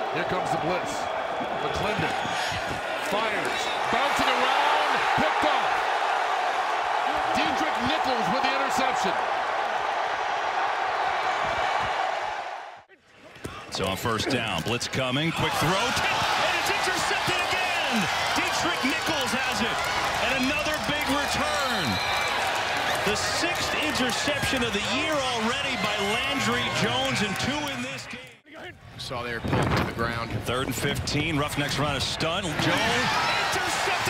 Here comes the blitz. McClendon fires, bouncing around, picked off. Deatrick Nichols with the interception. So on first down, blitz coming, quick throw, and it's intercepted again. Deatrick Nichols has it, and another big return. The 6th interception of the year already by Landry Jones, and 2 in this game. Saw there pulled to the ground. 3rd and 15, Roughnecks run a stunt. Jones intercepted